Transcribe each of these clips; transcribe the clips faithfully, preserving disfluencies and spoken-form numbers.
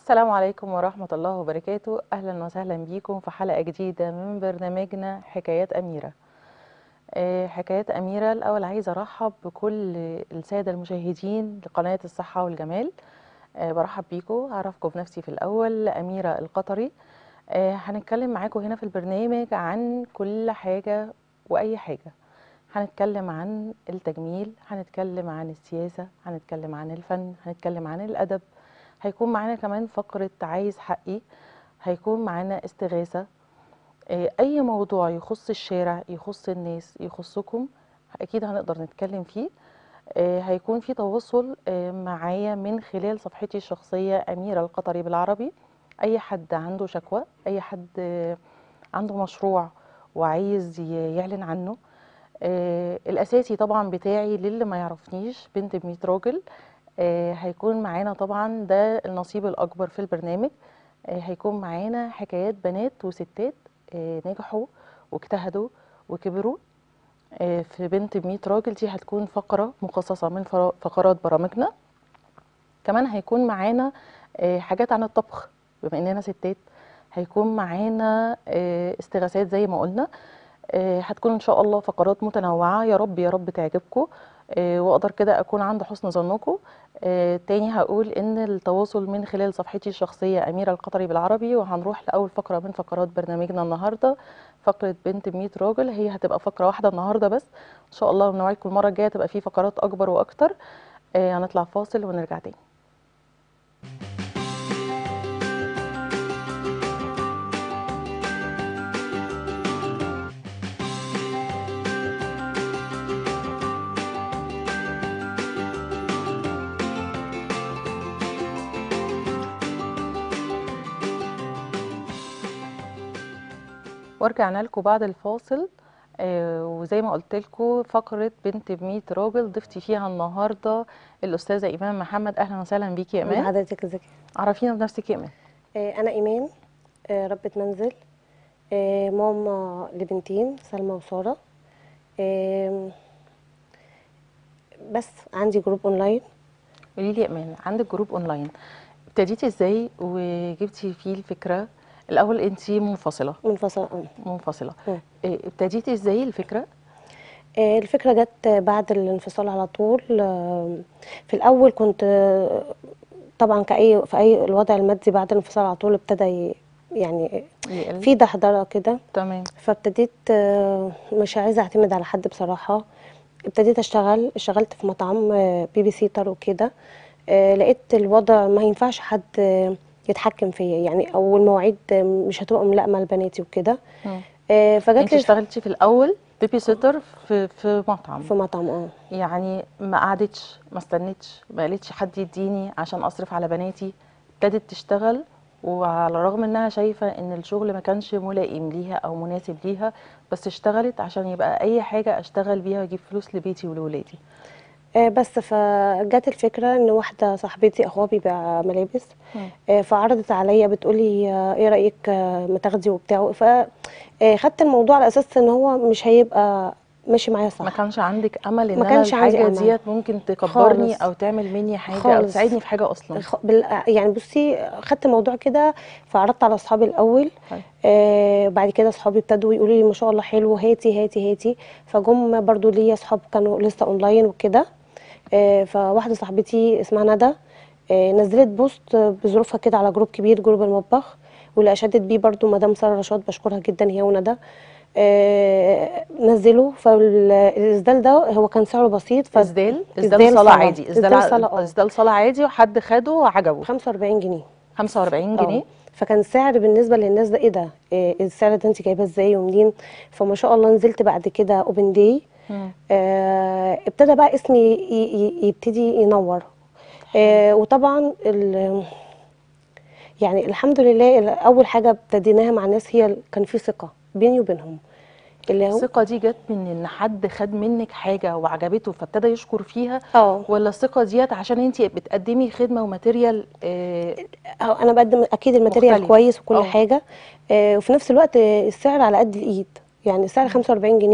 السلام عليكم ورحمة الله وبركاته. أهلا وسهلا بيكم في حلقة جديدة من برنامجنا حكايات أميرة. آه، حكايات أميرة، الأول عايزة أرحب بكل السادة المشاهدين لقناة الصحة والجمال. آه، برحب بيكم، أعرفكم بنفسي في الأول، أميرة القطري. آه، هنتكلم معاكم هنا في البرنامج عن كل حاجة وأي حاجة. هنتكلم عن التجميل، هنتكلم عن السياسة، هنتكلم عن الفن، هنتكلم عن الأدب. هيكون معانا كمان فقرة عايز حقي، هيكون معانا استغاثة. آه، أي موضوع يخص الشارع، يخص الناس، يخصكم، أكيد هنقدر نتكلم فيه. آه، هيكون في تواصل آه، معايا من خلال صفحتي الشخصية أميرة القطري بالعربي. أي حد عنده شكوى، أي حد آه، عنده مشروع وعايز ي- يعلن عنه. آه، الأساسي طبعا بتاعي للي ما يعرفنيش بنت بميت راجل. آه، هيكون معانا طبعا ده النصيب الأكبر في البرنامج. آه، هيكون معانا حكايات بنات وستات آه، نجحوا واجتهدوا وكبروا. آه، في بنت بميت راجل دي هتكون فقرة مخصصة من فرا- فقرات برامجنا. كمان هيكون معانا آه، حاجات عن الطبخ بما اننا ستات. هيكون معانا آه، استغاثات زي ما قلنا. آه، هتكون ان شاء الله فقرات متنوعة، يا رب يا رب تعجبكم. آه، واقدر كده اكون عند حسن ظنكم. آه، تاني هقول ان التواصل من خلال صفحتي الشخصية أميرة القطري بالعربي. وهنروح لأول فقرة من فقرات برنامجنا النهاردة، فقرة بنت بميت راجل. هي هتبقى فقرة واحدة النهاردة بس، ان شاء الله نوعدكم المرة الجاية تبقى في فقرات اكبر واكتر. آه، هنطلع فاصل ونرجع تاني. ورجعنا لكم بعد الفاصل. آه، وزي ما قلت لكم فقرة بنت بميت راجل، ضفتي فيها النهارده الأستاذة إيمان محمد. أهلا وسهلا بيكي يا عند إيمان. حضرتك ازيك؟ عرفينا بنفسك يا إيمان. آه، انا ايمان، آه، ربة منزل، آه، ماما لبنتين سلمى وساره. آه، بس عندي جروب اونلاين. قولي لي يا إيمان، عندك جروب أونلاين، ابتديتي إزاي وجبتي فيه الفكرة؟ الأول أنتي منفصلة منفصله اه منفصلة مم. آه، ابتديتي إزاي الفكرة؟ آه، الفكره جت بعد الانفصال على طول. آه، في الاول كنت آه، طبعا كأي في اي الوضع المادي بعد الانفصال على طول ابتدى ي- يعني يقل. في دحضره كده. تمام. فابتديت آه، مش عايزه اعتمد على حد بصراحه. ابتديت اشتغل اشتغلت في مطعم، آه، بيبي سيتر وكده. آه، لقيت الوضع ما ينفعش حد آه، يتحكم فيا يعني، او المواعيد آه، مش هتبقى ملائمه لبناتي وكده. مم. آه، فجات أنتي لي الف- اشتغلتي في الأول بيبي سيتر في في مطعم، في مطعم اه يعني ما قعدتش، ما استنتش، ما قالتش حد يديني عشان اصرف على بناتي. ابتدت تشتغل، وعلى الرغم انها شايفة ان الشغل ما كانش ملائم ليها او مناسب ليها، بس اشتغلت عشان يبقى اي حاجة اشتغل بيها واجيب فلوس لبيتي ولولادي. آه، بس فجت الفكره ان واحده صاحبتي اخوها بيبيع ملابس. مم. آه، فعرضت عليا بتقولي آه، ايه رايك آه، ما تاخدي وبتاع. فخدت الموضوع على اساس ان هو مش هيبقى ماشي معايا ما صح. كانش عندك امل ما ان انا كانش عندي الحاجة امل ديت ممكن تكبرني خالص او تعمل مني حاجة او خالص. تساعدني في حاجة اصلا؟ خ- بال... يعني بصي خدت الموضوع كده. فعرضت على اصحابي الاول. حلو. آه بعد كده اصحابي ابتدوا يقولوا لي ما شاء الله حلو، هاتي هاتي هاتي. فجم برضو ليا اصحاب كانوا لسه اونلاين وكده. آه فواحده صاحبتي اسمها ندى، آه نزلت بوست بظروفها كده على جروب كبير، جروب المطبخ، واللي اشادت بيه برضو مدام ساره رشاد، بشكرها جدا هي وندى. آه نزلوا فالاسدال ده هو كان سعره بسيط. اسدال اسدال فاسدال صلاة صلاه، عادي، اسدال اسدال ع- صلاه اه اسدال صلاة عادي، وحد خده وعجبه. خمسة وأربعين جنيه. خمسة وأربعين اه جنيه. فكان سعر بالنسبه للناس ده ايه ده، إيه السعر ده انت جايباه ازاي ومنين؟ فما شاء الله نزلت بعد كده اوبن داي. مم. آه ابتدى بقى اسمي ي- ي- يبتدي ينور. حلو. آه وطبعا ال- يعني الحمد لله ال- اول حاجه ابتديناها مع الناس هي ال- كان في ثقه بيني وبينهم اللي هو الثقة دي جت من ان حد خد منك حاجة وعجبته فابتدى يشكر فيها، اه ولا الثقة ديت عشان انتي بتقدمي خدمة وماتيريال آه، أهو انا بقدم اكيد الماتيريال مختلف؟ كويس وكل اه. حاجه. آه وفي نفس الوقت آه، السعر على قد الايد. يعني السعر خمسة وأربعين جنيه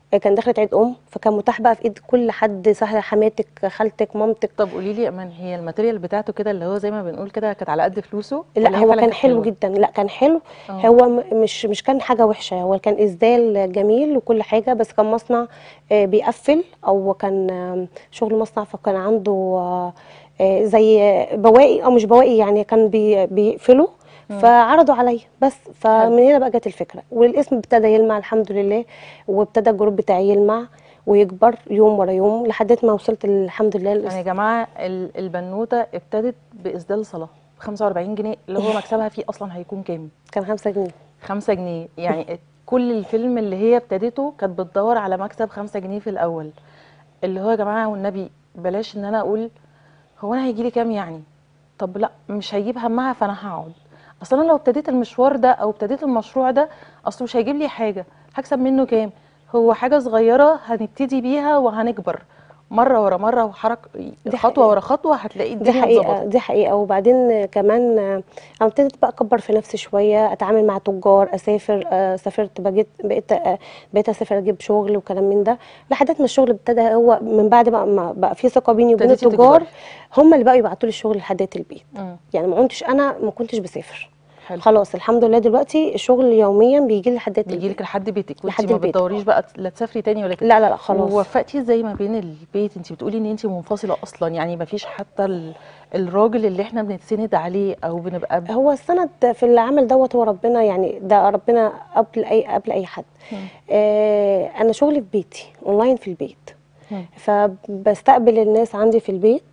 آه، كان دخلت عيد ام، فكان متاح بقى في ايد كل حد، سهله، حماتك، خالتك، مامتك. طب قولي لي يا امان، هي الماتيريال بتاعته كده اللي هو زي ما بنقول كده كانت على قد فلوسه لا ولا هي هو فعلا كان كانت حلو حلوه؟ جدا، لا كان حلو. اه. هو م- مش مش كان حاجه وحشه، هو كان اسدال جميل وكل حاجه، بس كان مصنع آه، بيقفل، او كان آم، شغل مصنع، فكان عنده آه، آه، زي بواقي او مش بواقي، يعني كان بي- بيقفله. امم. فعرضوا عليا بس، حلو. فمن هنا بقى جت الفكره، والاسم ابتدى يلمع الحمد لله، وابتدى الجروب بتاعي يلمع ويكبر يوم ورا يوم لحد ما وصلت الحمد لله يعني يا الاسم. جماعه ال- البنوته ابتدت باسدال صلاه ب خمسة وأربعين جنيه، اللي هو مكسبها فيه اصلا هيكون كام؟ كان خمسة جنيه. خمسة جنيه. يعني كل الفيلم اللي هي ابتدته كانت بتدور على مكسب خمسة جنيه في الاول. اللي هو يا جماعه والنبي بلاش ان انا اقول هو انا هيجي لي كام يعني. طب لا مش هيجيب همها فانا هقعد. اصل انا لو ابتديت المشوار ده او ابتديت المشروع ده اصله مش هيجيب لي حاجه، هكسب منه كام؟ هو حاجه صغيره هنبتدي بيها وهنكبر مره ورا مره، وحرك دي خطوه حقيقه. ورا خطوه هتلاقي دي الدنيا حقيقة، اتظبطت. دي حقيقة. وبعدين كمان آه، انا ابتديت بقى اكبر في نفسي شوية، اتعامل مع تجار، اسافر، آه، سافرت، بقيت بقيت آه، بقيت اسافر اجيب شغل وكلام من ده، لحد ما الشغل ابتدى، هو من بعد بقى ما بقى في ثقة بيني وبين ابتديتي التجار، تكبري. هم اللي بقوا يبعتوا لي الشغل لحد البيت. امم. يعني ما كنتش انا ما كنتش بسافر، حلو. خلاص الحمد لله دلوقتي الشغل يوميا بيجي لي لحد بيجي لك البيت. لحد بيتك وانت لحد ما البيت. بتدوريش بقى لا تسافري تاني ولا كده. لا لا لا خلاص. ووفقتي ازاي ما بين البيت؟ انت بتقولي ان انت منفصله اصلا، يعني ما فيش حتى ال- الراجل اللي احنا بنتسند عليه او بنبقى ب... هو السند في العمل دوت هو ربنا، يعني ده ربنا قبل اي قبل اي حد. مم. آه انا شغلي في بيتي اونلاين في البيت، مم. فبستقبل الناس عندي في البيت.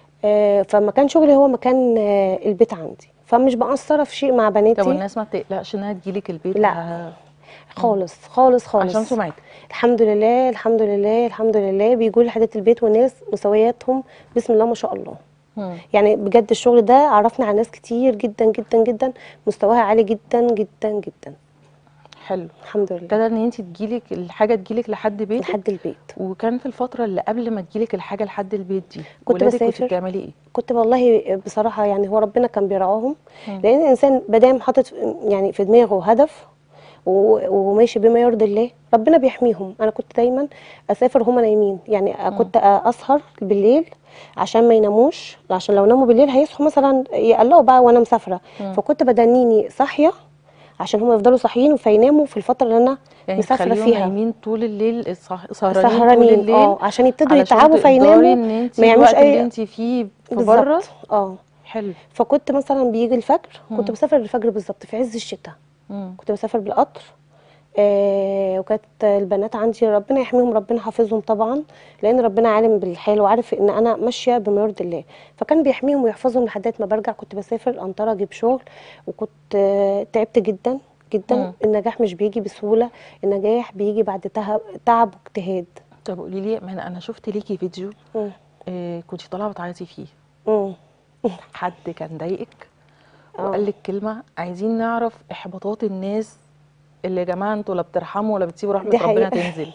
آه فما كان شغلي هو مكان آه البيت عندي، فمش مقصره في شيء مع طب بناتي. والناس ما بتقلقش انها تجيلك البيت لا ه... مم. خالص خالص عشان خالص. سمعتك. الحمد لله الحمد لله الحمد لله، بيجوا لي لحد البيت، والناس مسوياتهم بسم الله ما شاء الله. مم. يعني بجد الشغل ده عرفني على ناس كتير جدا جدا جدا، مستواها عالي جدا جدا جدا. حلو. الحمد لله. ابتدى ان انت تجيلك الحاجه تجيلك لحد بيتك. لحد البيت. وكان في الفتره اللي قبل ما تجيلك الحاجه لحد البيت دي كنت ولادك كنت بسافر، بتعملي ايه؟ كنت والله بصراحة يعني هو ربنا كان بيرعاهم، مم. لأن الإنسان مادام حاطط يعني في دماغه هدف و- وماشي بما يرضي الله ربنا بيحميهم. أنا كنت دايما أسافر هما نايمين، يعني مم. كنت أسهر بالليل عشان ما يناموش، عشان لو ناموا بالليل هيصحوا مثلا يقلقوا بقى وأنا مسافرة، مم. فكنت بدنيني صاحية عشان هما يفضلوا صاحيين فيناموا في الفترة اللي أنا يعني مسافرة تخليهم فيها. نايمين طول الليل، صح- سهرانين طول سهرانين الليل اه عشان يبتدوا علشان يتعبوا تقدري فيناموا، ان انت ما يعملوش الوقت اللي أي. انت فيه في بره. بالظبط اه. حلو. فكنت مثلا بيجي الفجر، كنت مم. بسافر الفجر بالظبط في عز الشتاء، مم. كنت بسافر بالقطر. آه وكانت البنات عندي ربنا يحميهم ربنا حافظهم طبعا، لان ربنا عالم بالحال وعارف ان انا ماشيه بما يرضي الله، فكان بيحميهم ويحفظهم لحد ما برجع. كنت بسافر انطره اجيب شغل، وكنت آه تعبت جدا جدا. مم. النجاح مش بيجي بسهوله، النجاح بيجي بعد تعب تعب واجتهاد. طب قولي لي، ما انا أنا شفت ليكي فيديو مم. آه كنت طالعه بتعيطي فيه. مم. حد كان ضايقك اه وقال لك كلمه، عايزين نعرف احباطات الناس اللي يا جماعه انتوا لا بترحموا ولا بتسيبوا رحمه دي ربنا حقيقه. تنزل.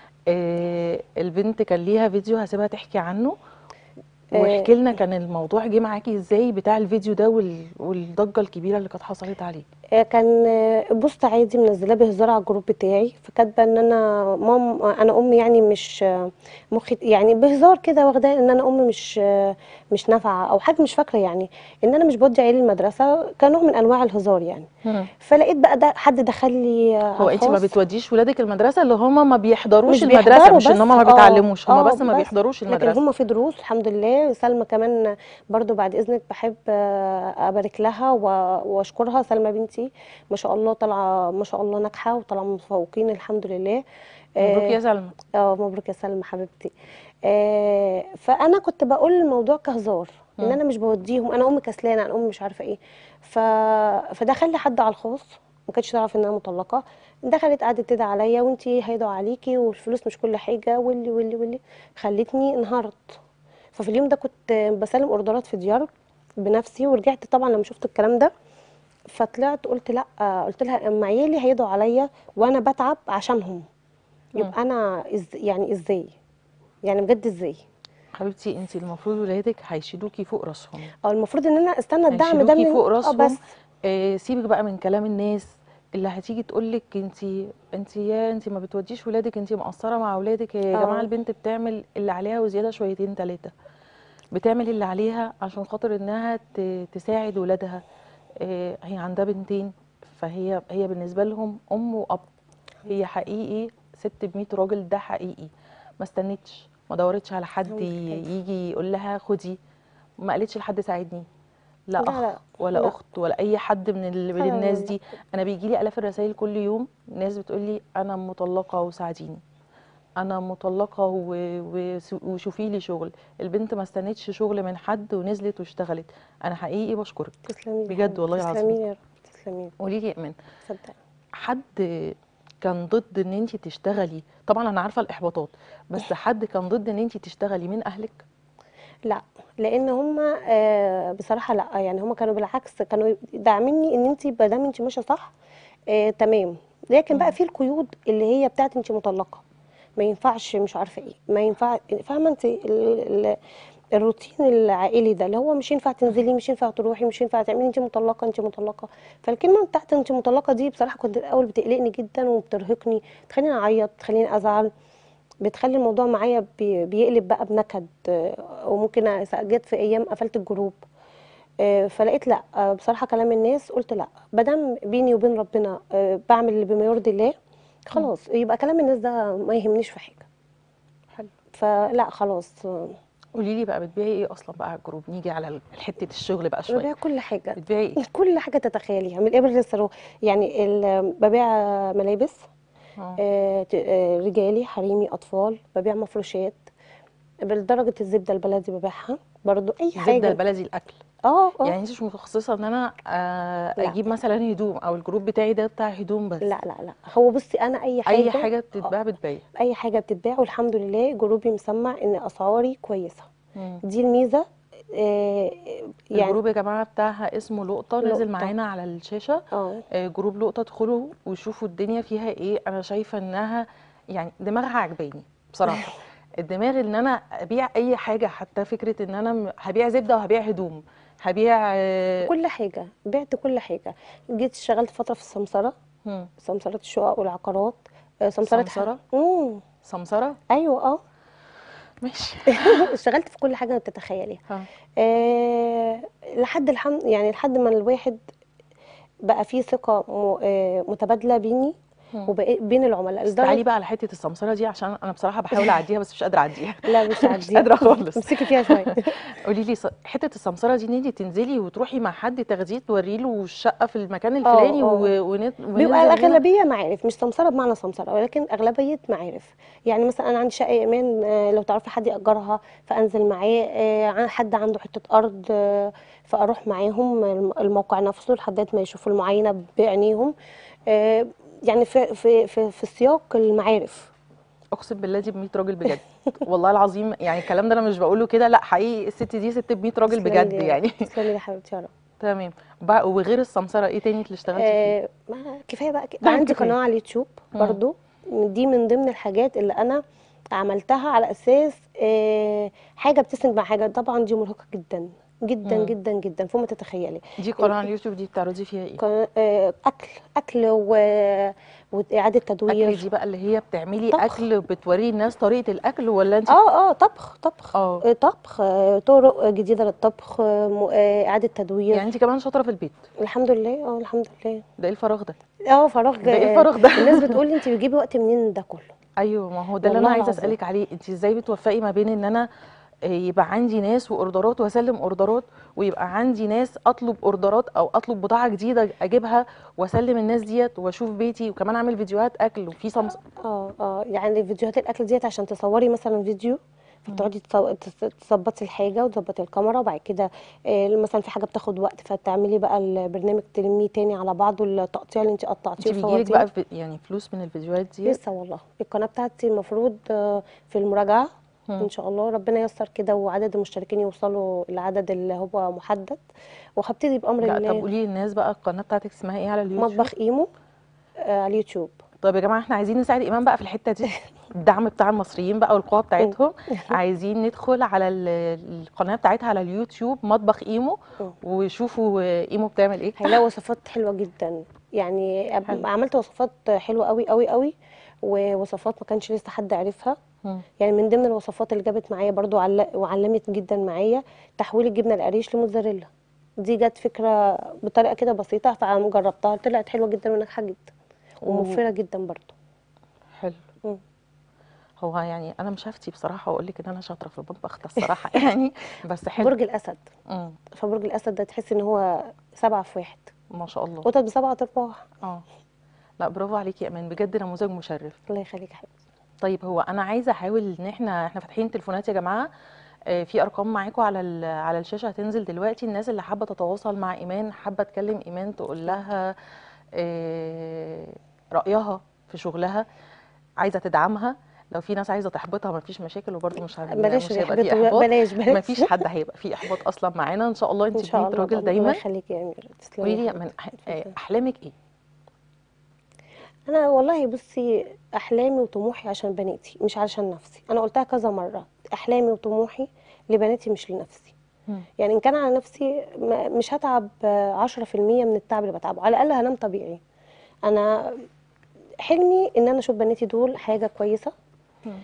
آه البنت كان ليها فيديو هسيبها تحكي عنه، آه، واحكي لنا كان الموضوع جه معاكي ازاي بتاع الفيديو ده وال... والضجه الكبيره اللي كانت حصلت عليه. آه، كان آه، بوست عادي منزلاه بهزار على الجروب بتاعي، فكاتبه ان انا مام انا امي يعني مش آه، مخي يعني بهزار كده، واخداه ان انا امي مش آه، مش نافعه او حاجه، مش فاكره يعني، ان انا مش بودي عيالي المدرسه، كنوع من انواع الهزار يعني. مم. فلقيت بقى ده حد دخل لي آه، على هو انت ما الخاص. بتوديش ولادك المدرسه اللي هم ما بيحضروش مش المدرسه، بيحضروا مش ان هم بس ما اه بيتعلموش، هم اه بس ما بس، بيحضروش لكن المدرسه. هم في دروس الحمد لله. سلمى كمان برضو بعد اذنك بحب آه، ابارك لها و- واشكرها، سلمى بنتي ما شاء الله طالعه ما شاء الله ناجحه وطالعه متفوقين الحمد لله. مبروك اه يا سلمى. آه، مبروك يا سلمى حبيبتي. آه فانا كنت بقول الموضوع كهزار، ان مم. انا مش بوديهم، انا امي كسلانه، انا امي مش عارفه ايه. ف فدخل لي حد على الخاص، ما كانتش تعرف ان انا مطلقه، دخلت قعدت تدعي عليا وانتي هيدعوا عليكي والفلوس مش كل حاجه واللي واللي واللي، خلتني انهارت. ففي اليوم ده كنت بسلم اوردرات في ديار بنفسي، ورجعت طبعا لما شفت الكلام ده، فطلعت قلت لا، قلت لها اما عيالي هيدعوا عليا وانا بتعب عشانهم، مم. يبقى انا إز يعني ازاي، يعني بجد ازاي. حبيبتي انت المفروض ولادك هيشيلوكي فوق راسهم. او المفروض ان انا استنى الدعم ده هيشيلوكي من فوق اه راسهم. بس. آه سيبك بقى من كلام الناس. اللي هتيجي تقول لك انت انت يا انت ما بتوديش ولادك، انت مقصره مع ولادك. يا جماعه اه البنت بتعمل اللي عليها وزياده شويتين ثلاثه، بتعمل اللي عليها عشان خاطر انها ت- تساعد ولادها. آه، هي عندها بنتين، فهي هي بالنسبه لهم ام واب. هي حقيقي ست ب مية راجل، ده حقيقي. ما استنتش، ما دورتش على حد الحمد لله. ي- يجي يقول لها خدي، ما قالتش لحد ساعدني، لا لا لا اخ ولا لا اخت ولا اي حد من ال- لا من لا الناس لا. دي. انا بيجي لي الاف الرسائل كل يوم، ناس بتقول لي انا مطلقه وساعديني، انا مطلقه و- و- وشوفي لي شغل. البنت ما استنتش شغل من حد ونزلت واشتغلت. انا حقيقي بشكرك تسلمي لي يا بجد حبيبتي، والله العظيم. تسلمي لي يا رب، تسلمي لي. قولي لي يا ايمان، صدقني. حد كان ضد ان انت تشتغلي؟ طبعا انا عارفه الاحباطات، بس حد كان ضد ان انت تشتغلي من اهلك؟ لا، لان هم آه بصراحه لا، يعني هم كانوا بالعكس، كانوا داعميني ان انت ما دام انت ماشيه صح آه تمام. لكن بقى مم. في القيود اللي هي بتاعت انت مطلقه، ما ينفعش مش عارفه ايه، ما ينفع، فاهمه انت ال- ال- الروتين العائلي ده اللي هو مش ينفع تنزلي، مش ينفع تروحي، مش ينفع تعملي، انت مطلقه انت مطلقه. فالكلمه بتاعت انت مطلقه دي بصراحه كنت الاول بتقلقني جدا وبترهقني، تخليني اعيط، تخليني ازعل، بتخلي الموضوع معايا بي- بيقلب بقى بنكد. آه، وممكن أس- جت في ايام قفلت الجروب. آه، فلقيت لا، آه، بصراحه كلام الناس قلت لا، مادام بيني وبين ربنا آه، بعمل اللي بما يرضي الله، مم. خلاص يبقى كلام الناس ده ما يهمنيش في حاجه. حلو. فلا خلاص. آه، قولي لي بقى، بتبيعي ايه اصلا بقى على الجروب؟ نيجي على حته الشغل بقى شويه. ببيع كل حاجه. بتبيعي ايه؟ كل حاجه تتخيليها، من الابر للصاروخ. يعني ال- ببيع ملابس، اه. آه، ت- آه، رجالي حريمي اطفال، ببيع مفروشات، بالدرجه الزبده البلدي ببيعها برضو، اي الزبده حاجه. البلدي، الاكل؟ اه اه. يعني انت مش متخصصه ان انا آه، لا اجيب مثلا هدوم، او الجروب بتاعي ده بتاع هدوم بس؟ لا لا لا، هو بصي انا اي اي حاجه، حاجه آه، بتتباع بتبيع؟ اي حاجه بتتباع، والحمد لله جروبي مسمع ان اسعاري كويسه. مم. دي الميزه. آه، يعني الجروب يا جماعه بتاعها اسمه لقطه، نازل لقطه. معانا على الشاشه. اه آه، جروب لقطه، ادخلوا وشوفوا الدنيا فيها ايه. انا شايفه انها يعني دماغها عجباني بصراحه. الدماغ ان انا ابيع اي حاجه، حتى فكره ان انا م- هبيع زبده وهبيع هدوم، هبيع آه، كل حاجه، بعت كل حاجه. جيت اشتغلت فتره في السمسره، مم. سمسره الشقق والعقارات، آه، سمسره ح... سمسره. امم سمسره. ايوه اه. ماشي. اشتغلت في كل حاجه تتخيليها. ها. أه لحد الحمد، يعني لحد ما الواحد بقى فيه ثقه م- آه، متبادله بيني مم. وبين العملاء بس تعالي لدرجه. بقى على حته السمسره دي، عشان انا بصراحه بحاول اعديها بس مش قادره اعديها. لا مش مش هعديها. قادره خالص. امسكي فيها شويه. قولي لي، ص- حته السمسره دي ان انت تنزلي وتروحي مع حد تاخديه توري له الشقه في المكان اه الفلاني اه. و- ون- بيبقى وننزل هنا؟ الاغلبيه معارف، مش سمسره بمعنى سمسره، ولكن اغلبيه معارف. يعني مثلا انا عندي شقه ايمان، آه، لو تعرفي حد ياجرها فانزل معاه، آه، عن- حد عنده حته ارض، آه، فاروح معاهم الم- الموقع نفسه لحد ما يشوفوا المعاينه بعينيهم. آه، يعني في في في, في سياق المعارف. اقسم بالله دي ب مية راجل بجد، والله العظيم. يعني الكلام ده انا مش بقوله كده، لا حقيقي الست دي ست ب مية راجل تسلمي لي بجد يا رب، يعني. تسلمي لي يا حبيبتي يا رب. تمام. بقى وغير السمسره ايه تاني اللي اشتغلتي فيه؟ آه، ما كفايه بقى، ك- ده عندي كفايه. قناه على اليوتيوب مم. برضو. دي من ضمن الحاجات اللي انا عملتها على اساس آه، حاجه بتسند مع حاجه. طبعا دي مرهقه جدا جدا مم. جدا جدا فوق ما تتخيلي. دي قناه على اليوتيوب، دي بتعرضي فيها ايه؟ ك- آه، اكل، اكل و... واعاده اكل تدوير. دي بقى اللي هي بتعملي طبخ. اكل بتوري الناس طريقه الاكل، ولا انت؟ اه اه طبخ طبخ. اه. آه، طبخ، آه، طرق جديده للطبخ، آه، م- آه، اعاده يعني تدوير. انت كمان شاطره في البيت؟ الحمد لله، اه الحمد لله. ده ايه الفراغ ده؟ اه فراغ. ده ايه آه، الفراغ ده؟ الناس بتقول لي انت بتجيبي وقت منين ده كله. ايوه، ما هو ده اللي انا والله عايزه العظيم. اسالك عليه. انت ازاي بتوفقي ما بين ان انا آه، يبقى عندي ناس واوردرات واسلم اوردرات، ويبقى عندي ناس اطلب اوردرات او اطلب بضاعه جديده اجيبها واسلم الناس ديت واشوف بيتي، وكمان اعمل فيديوهات اكل وفي صمص. اه اه. يعني فيديوهات الاكل ديت عشان تصوري مثلا فيديو، مم. فبتقعدي تصو- تس- تظبطي الحاجه وتظبطي الكاميرا، وبعد كده آه، مثلا في حاجه بتاخد وقت فتعملي بقى البرنامج تلميه تاني على بعضه، التقطيع اللي انت قطعتيه انت بيجيلك بقى وصورتيه. في يعني فلوس من الفيديوهات ديت؟ لسه والله القناه بتاعتي المفروض آه، في المراجعه. مم. ان شاء الله ربنا ييسر كده وعدد المشتركين يوصلوا العدد اللي هو محدد، وهبتدي بامر لا طب الله. قولي للناس بقى، القناه بتاعتك اسمها ايه على اليوتيوب؟ مطبخ ايمو آه، على اليوتيوب. طيب يا جماعه، احنا عايزين نساعد ايمان بقى في الحته دي، الدعم بتاع المصريين بقى والقوه م- بتاعتهم. عايزين ندخل على ال- القناه بتاعتها على اليوتيوب، مطبخ ايمو، م. وشوفوا ايمو بتعمل ايه. هيلاقوا وصفات حلوه جدا. يعني أب- حلو. عملت وصفات حلوه قوي قوي قوي، ووصفات ما كانش لسه حد عارفها. مم. يعني من ضمن الوصفات اللي جابت معايا برضو عل... وعلمت جدا معايا تحويل الجبنه القريش لموتزاريلا. دي جت فكره بطريقه كده بسيطه، فجربتها طلعت حلوه جدا وناجحه جدا و- وموفره جدا برضو. حلو. مم. هو يعني انا مش هفتي بصراحه واقول لك ان انا شاطره في المطبخ ده الصراحه يعني، بس حلو. برج الاسد. امم. فبرج الاسد ده تحس ان هو سبعة في واحد، ما شاء الله. قطط بسبعة ارباع. اه. لا برافو عليكي يا امان، بجد نموذج مشرف. الله يخليك يا حبيبتي. طيب هو انا عايزه احاول ان احنا احنا فاتحين تليفونات يا جماعه، آه، في ارقام معاكم على ال- على الشاشه هتنزل دلوقتي. الناس اللي حابه تتواصل مع ايمان، حابه تكلم ايمان تقول لها آه، رايها في شغلها، عايزه تدعمها. لو في ناس عايزه تحبطها مفيش مشاكل، وبرده مش هن... بلاش مش هيبقى في يحبطوا، احباط. بلاش بلاش. مفيش حد هيبقى فيه احباط اصلا معانا ان شاء الله. ان انت ب شاء مية الله راجل طبعا. الله دايما. يخليك يا اميره، تسلمي قولي يا لي حبيبتي. من أح... آه، اتفضلي. احلامك ايه؟ انا والله بصي، احلامي وطموحي عشان بناتي مش علشان نفسي. انا قلتها كذا مره، احلامي وطموحي لبناتي مش لنفسي. مم. يعني ان كان على نفسي ما- مش هتعب آه، عشرة في المية من التعب اللي بتعبه، على الاقل هنام طبيعي. انا حلمي ان انا اشوف بناتي دول حاجه كويسه، مم.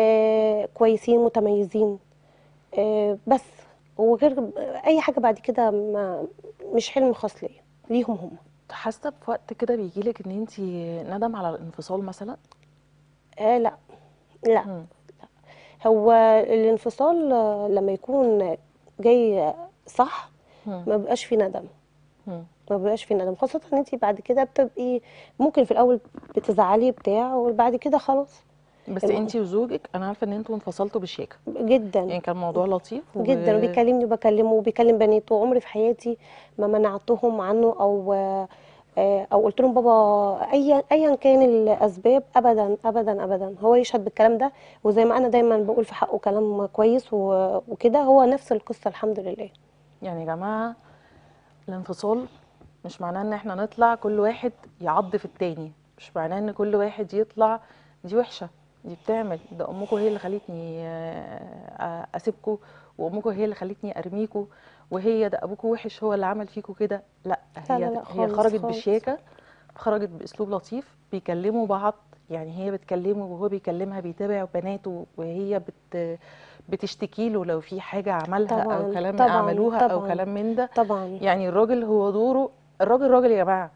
آه كويسين متميزين، آه بس. وغير اي حاجه بعد كده ما مش حلم خاص ليا، ليهم هم. حاسه بوقت كده بيجيلك ان انت ندم على الانفصال مثلا؟ آه لا، لا. مم. هو الانفصال آه، لما يكون جاي صح مم. ما بيبقاش فيه ندم. مم. ما بيبقاش فيه ندم، خاصة ان انت بعد كده بتبقي ممكن في الاول بتزعلي بتاع، وبعد كده خلاص. بس الم- انت وزوجك انا عارفه ان انتوا انفصلتوا بشياكه، جدا يعني كان موضوع لطيف و جدا. وبيكلمني وبكلمه وبيكلم بناته، وعمري في حياتي ما منعتهم عنه او آه، او قلت لهم بابا ايا ايا كان الاسباب، ابدا ابدا ابدا. هو يشهد بالكلام ده، وزي ما انا دايما بقول في حقه كلام كويس و- وكده، هو نفس القصة الحمد لله. يعني يا جماعه الانفصال مش معناه ان احنا نطلع كل واحد يعض في التاني، مش معناه ان كل واحد يطلع دي وحشة، دي بتعمل ده امكم هي اللي خلتني آه، اسيبكم، وامكم هي اللي خلتني ارميكم، وهي ده ابوكم وحش هو اللي عمل فيكم كده. لا، لا لا هي لا هي خالص خرجت خالص. بشياكة، خرجت باسلوب لطيف، بيكلموا بعض. يعني هي بتكلمه وهو بيكلمها، بيتابع بناته وهي بت بتشتكي له لو في حاجة عملها او طبعا كلام طبعا عملوها او طبعا كلام من ده. طبعا. يعني الراجل هو دوره، الراجل راجل يا جماعه.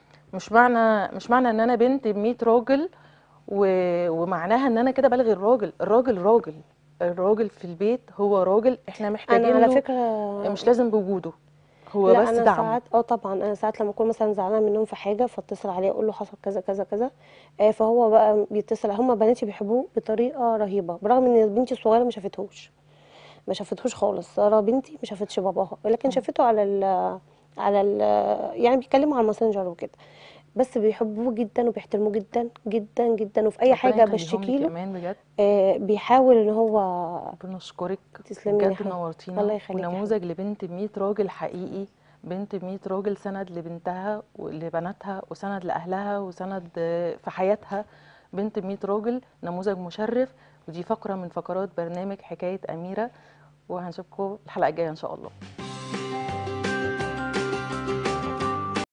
مش معنى مش معنى ان انا بنت ب مية راجل و... ومعناها ان انا كده بلغي الراجل. الراجل راجل، الراجل في البيت هو راجل، احنا انا محتاجين على له، فكرة، مش لازم بوجوده، هو لا بس انا دعم. ساعات اه طبعا انا ساعات لما اكون مثلا زعلانه منهم في حاجه، فاتصل عليه اقول له حصل كذا كذا كذا، آه فهو بقى بيتصل. هم بناتي بيحبوه بطريقه رهيبه، برغم ان بنتي الصغيره ما شافتهوش، ما شافتهوش خالص. ساره بنتي ما شافتش باباها، ولكن مم. شافته على ال على ال يعني بيتكلموا على الماسنجر وكده. بس بيحبوه جدا وبيحترموه جدا جدا جدا، وفي اي ربنا حاجه يخليهم بشتكي لك يا له امان بجد. آه بيحاول ان هو. بنشكرك، تسلمي لي يا وبجد حبيبي. نورتينا، الله يخليك يا حبيبي. ونموذج لبنت ب مية راجل حقيقي. بنت ب مية راجل، سند لبنتها ولبناتها، وسند لاهلها، وسند في حياتها. بنت ب مية راجل، نموذج مشرف. ودي فقره من فقرات برنامج حكايه اميره، وهنشوفكم الحلقه الجايه ان شاء الله.